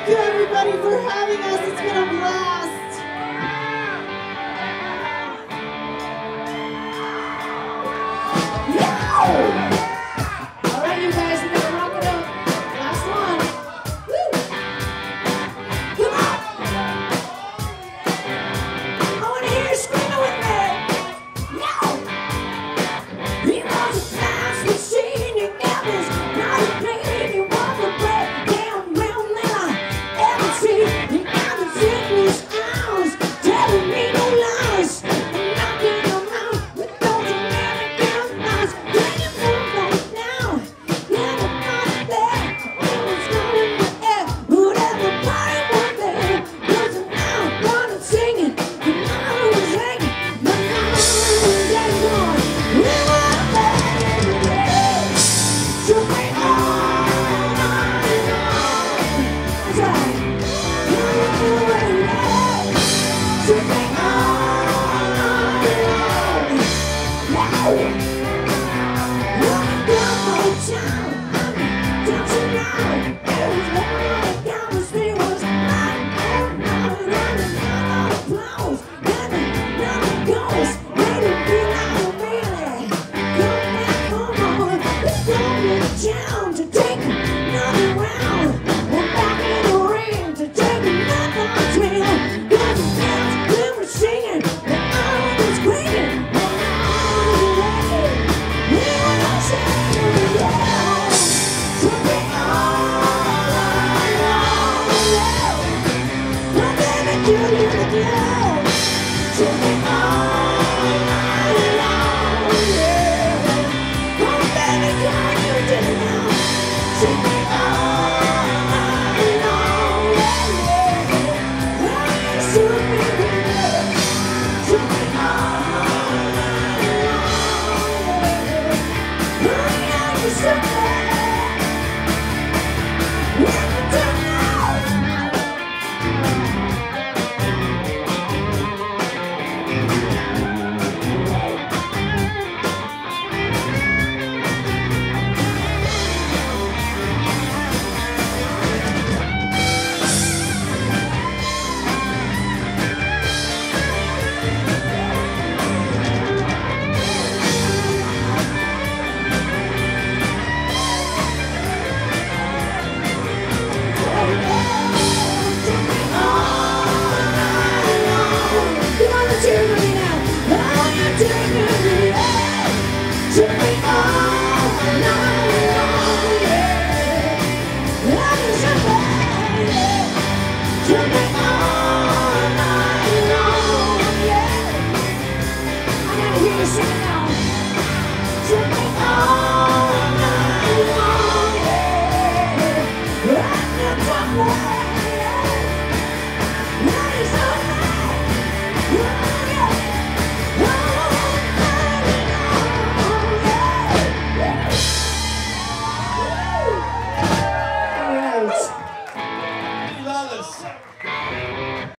Thank you, everybody, for having us. It's been a blast. All right, you guys, we're gonna rock it up. Last one. Woo! Come on! I wanna hear you screaming with me. Yo! He was a fast machine, you got this. Not a pain, you want to break down round now. Ever see? You got the sickness hours, telling me no lies. I'm knocking them out with those American lies. When you move on now, never come back. Always going in the air, whatever party one day. Cause now what I'm singing, the night was hanging, the night was hanging. We were back again. So we all night long. That's right. So we all night long. Wow. Running down my town, dancing around. It was one down the street was mine. Running out of applause, and another goes. Made it feel like really. Come back home, it's going down to take another round. We're back in the ring to take another thrill. Cause the girls, we were singing, the I was screaming. We were singing, yeah. So we all alone. What baby do you do? So we all alone, yeah. What baby can you do? So we all alone, yeah. Why should we be there? So we all alone, yeah. Hurry up and stop it. What you do now? All night long, yeah.